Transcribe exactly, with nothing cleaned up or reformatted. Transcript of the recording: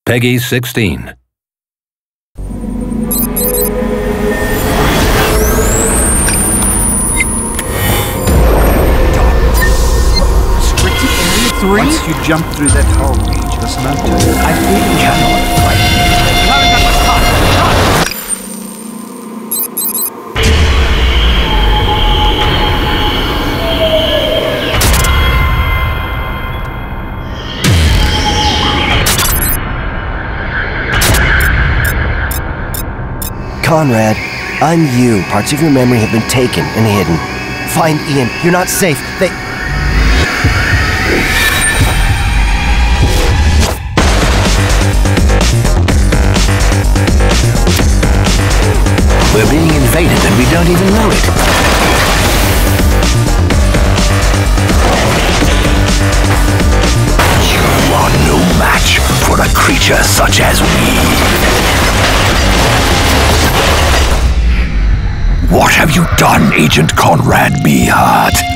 Peggy sixteen. Restricted area three? Once you jump through that hole, you just know to. I really cannot fight. You haven't got much time. Conrad, I'm you. Parts of your memory have been taken and hidden. Find Ian. You're not safe. They... We're being invaded and we don't even know it. You are no match for a creature such as we. What have you done, Agent Conrad Beehart?